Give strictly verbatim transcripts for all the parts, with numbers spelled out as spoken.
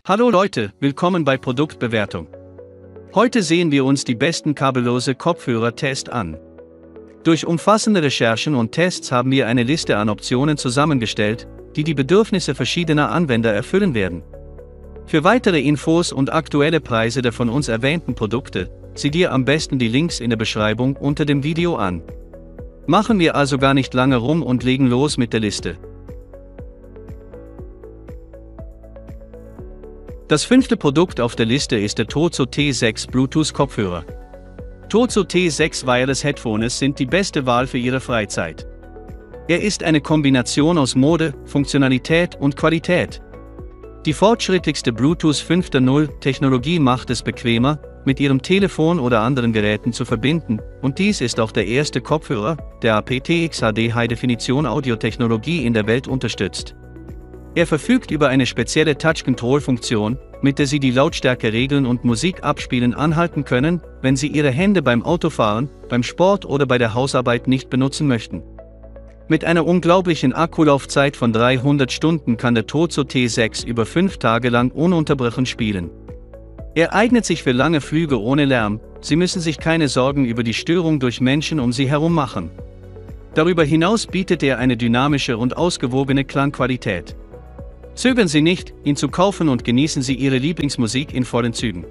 Hallo Leute, willkommen bei Produktbewertung. Heute sehen wir uns die besten kabellose Kopfhörer-Tests an. Durch umfassende Recherchen und Tests haben wir eine Liste an Optionen zusammengestellt, die die Bedürfnisse verschiedener Anwender erfüllen werden. Für weitere Infos und aktuelle Preise der von uns erwähnten Produkte, sieh dir am besten die Links in der Beschreibung unter dem Video an. Machen wir also gar nicht lange rum und legen los mit der Liste. Das fünfte Produkt auf der Liste ist der Tozo T sechs Bluetooth-Kopfhörer. Tozo T sechs Wireless Headphones sind die beste Wahl für Ihre Freizeit. Er ist eine Kombination aus Mode, Funktionalität und Qualität. Die fortschrittlichste Bluetooth fünf Punkt null Technologie macht es bequemer, mit Ihrem Telefon oder anderen Geräten zu verbinden, und dies ist auch der erste Kopfhörer, der A P T X H D High Definition Audiotechnologie in der Welt unterstützt. Er verfügt über eine spezielle Touch-Control-Funktion, mit der Sie die Lautstärke regeln und Musik abspielen anhalten können, wenn Sie Ihre Hände beim Autofahren, beim Sport oder bei der Hausarbeit nicht benutzen möchten. Mit einer unglaublichen Akkulaufzeit von dreihundert Stunden kann der Tozo T sechs über fünf Tage lang ununterbrochen spielen. Er eignet sich für lange Flüge ohne Lärm, Sie müssen sich keine Sorgen über die Störung durch Menschen um Sie herum machen. Darüber hinaus bietet er eine dynamische und ausgewogene Klangqualität. Zögern Sie nicht, ihn zu kaufen, und genießen Sie Ihre Lieblingsmusik in vollen Zügen.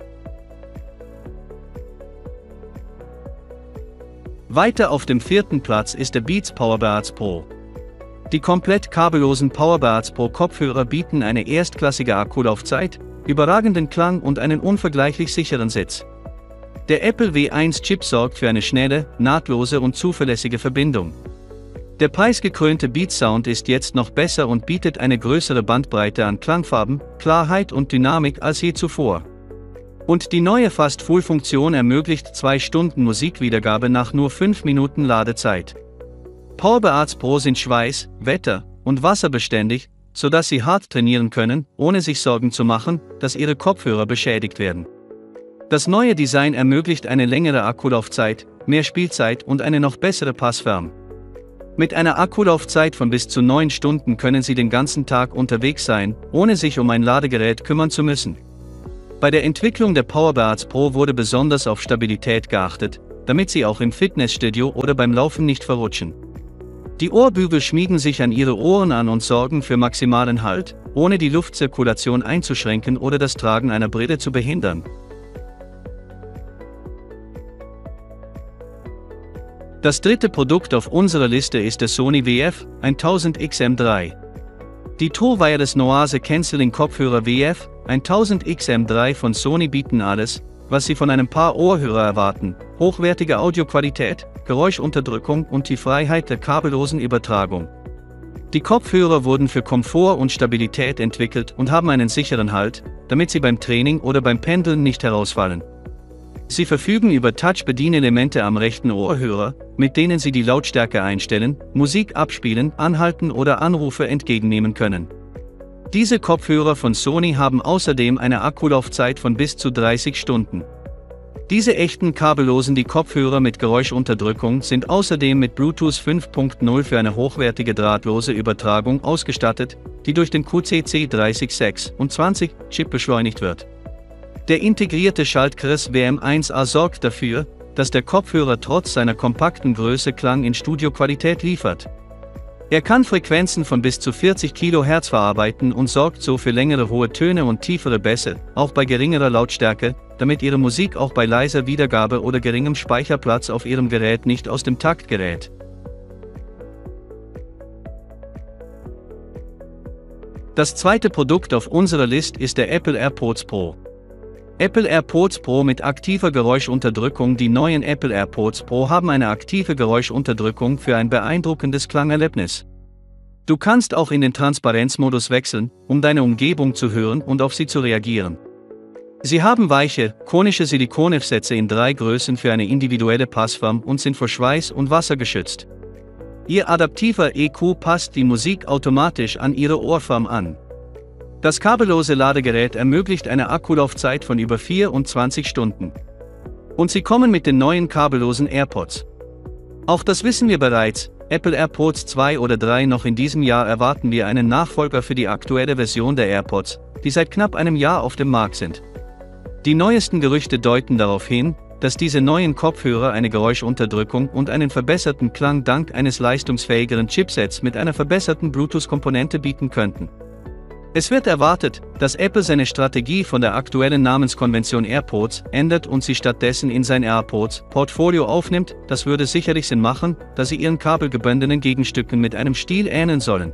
Weiter auf dem vierten Platz ist der Beats Powerbuds Pro. Die komplett kabellosen Powerbuds Pro Kopfhörer bieten eine erstklassige Akkulaufzeit, überragenden Klang und einen unvergleichlich sicheren Sitz. Der Apple W eins Chip sorgt für eine schnelle, nahtlose und zuverlässige Verbindung. Der preisgekrönte Beats Sound ist jetzt noch besser und bietet eine größere Bandbreite an Klangfarben, Klarheit und Dynamik als je zuvor. Und die neue Fast-Full-Funktion ermöglicht zwei Stunden Musikwiedergabe nach nur fünf Minuten Ladezeit. Powerbuds Pro sind schweiß-, wetter- und wasserbeständig, sodass Sie hart trainieren können, ohne sich Sorgen zu machen, dass Ihre Kopfhörer beschädigt werden. Das neue Design ermöglicht eine längere Akkulaufzeit, mehr Spielzeit und eine noch bessere Passform. Mit einer Akkulaufzeit von bis zu neun Stunden können Sie den ganzen Tag unterwegs sein, ohne sich um ein Ladegerät kümmern zu müssen. Bei der Entwicklung der Powerbuds Pro wurde besonders auf Stabilität geachtet, damit sie auch im Fitnessstudio oder beim Laufen nicht verrutschen. Die Ohrbügel schmiegen sich an Ihre Ohren an und sorgen für maximalen Halt, ohne die Luftzirkulation einzuschränken oder das Tragen einer Brille zu behindern. Das dritte Produkt auf unserer Liste ist der Sony W F tausend X M drei. Die True Wireless Noise Cancelling Kopfhörer W F tausend X M drei von Sony bieten alles, was Sie von einem Paar Ohrhörer erwarten: hochwertige Audioqualität, Geräuschunterdrückung und die Freiheit der kabellosen Übertragung. Die Kopfhörer wurden für Komfort und Stabilität entwickelt und haben einen sicheren Halt, damit sie beim Training oder beim Pendeln nicht herausfallen. Sie verfügen über Touch-Bedienelemente am rechten Ohrhörer, mit denen Sie die Lautstärke einstellen, Musik abspielen, anhalten oder Anrufe entgegennehmen können. Diese Kopfhörer von Sony haben außerdem eine Akkulaufzeit von bis zu dreißig Stunden. Diese echten kabellosen die Kopfhörer mit Geräuschunterdrückung sind außerdem mit Bluetooth fünf Punkt null für eine hochwertige drahtlose Übertragung ausgestattet, die durch den Q C C drei sechs sechsundzwanzig Chip beschleunigt wird. Der integrierte Schaltkreis W M eins A sorgt dafür, dass der Kopfhörer trotz seiner kompakten Größe Klang in Studioqualität liefert. Er kann Frequenzen von bis zu vierzig Kilohertz verarbeiten und sorgt so für längere hohe Töne und tiefere Bässe, auch bei geringerer Lautstärke, damit Ihre Musik auch bei leiser Wiedergabe oder geringem Speicherplatz auf Ihrem Gerät nicht aus dem Takt gerät. Das zweite Produkt auf unserer Liste ist der Apple AirPods Pro. Apple AirPods Pro mit aktiver Geräuschunterdrückung. Die neuen Apple AirPods Pro haben eine aktive Geräuschunterdrückung für ein beeindruckendes Klangerlebnis. Du kannst auch in den Transparenzmodus wechseln, um deine Umgebung zu hören und auf sie zu reagieren. Sie haben weiche, konische Silikonaufsätze in drei Größen für eine individuelle Passform und sind vor Schweiß und Wasser geschützt. Ihr adaptiver E Q passt die Musik automatisch an Ihre Ohrform an. Das kabellose Ladegerät ermöglicht eine Akkulaufzeit von über vierundzwanzig Stunden. Und sie kommen mit den neuen kabellosen AirPods. Auch das wissen wir bereits, Apple AirPods zwei oder drei noch in diesem Jahr erwarten wir einen Nachfolger für die aktuelle Version der AirPods, die seit knapp einem Jahr auf dem Markt sind. Die neuesten Gerüchte deuten darauf hin, dass diese neuen Kopfhörer eine Geräuschunterdrückung und einen verbesserten Klang dank eines leistungsfähigeren Chipsets mit einer verbesserten Bluetooth-Komponente bieten könnten. Es wird erwartet, dass Apple seine Strategie von der aktuellen Namenskonvention AirPods ändert und sie stattdessen in sein AirPods-Portfolio aufnimmt. Das würde sicherlich Sinn machen, da sie ihren kabelgebundenen Gegenstücken mit einem Stil ähneln sollen.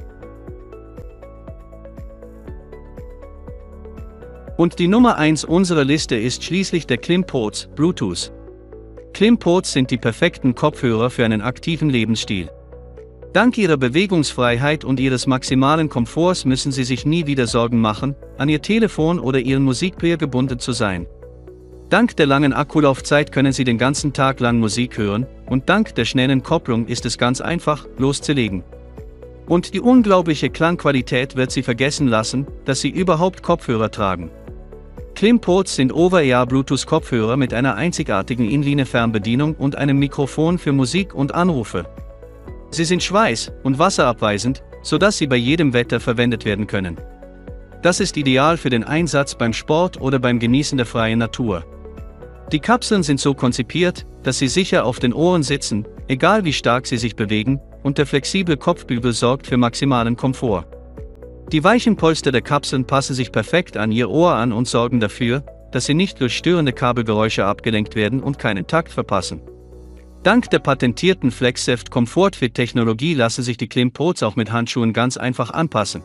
Und die Nummer eins unserer Liste ist schließlich der KlimPods Bluetooth. KlimPods sind die perfekten Kopfhörer für einen aktiven Lebensstil. Dank ihrer Bewegungsfreiheit und ihres maximalen Komforts müssen Sie sich nie wieder Sorgen machen, an Ihr Telefon oder Ihren Musikplayer gebunden zu sein. Dank der langen Akkulaufzeit können Sie den ganzen Tag lang Musik hören, und dank der schnellen Kopplung ist es ganz einfach, loszulegen. Und die unglaubliche Klangqualität wird Sie vergessen lassen, dass Sie überhaupt Kopfhörer tragen. KlimPods sind Over-Ear-Bluetooth-Kopfhörer mit einer einzigartigen Inline-Fernbedienung und einem Mikrofon für Musik und Anrufe. Sie sind schweiß- und wasserabweisend, sodass sie bei jedem Wetter verwendet werden können. Das ist ideal für den Einsatz beim Sport oder beim Genießen der freien Natur. Die Kapseln sind so konzipiert, dass sie sicher auf den Ohren sitzen, egal wie stark sie sich bewegen, und der flexible Kopfbügel sorgt für maximalen Komfort. Die weichen Polster der Kapseln passen sich perfekt an Ihr Ohr an und sorgen dafür, dass Sie nicht durch störende Kabelgeräusche abgelenkt werden und keinen Takt verpassen. Dank der patentierten FlexSafe Comfort-Fit-Technologie lassen sich die KlimPods auch mit Handschuhen ganz einfach anpassen.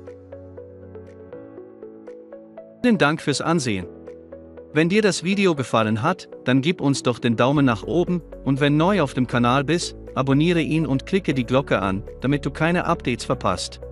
Vielen Dank fürs Ansehen. Wenn dir das Video gefallen hat, dann gib uns doch den Daumen nach oben, und wenn neu auf dem Kanal bist, abonniere ihn und klicke die Glocke an, damit du keine Updates verpasst.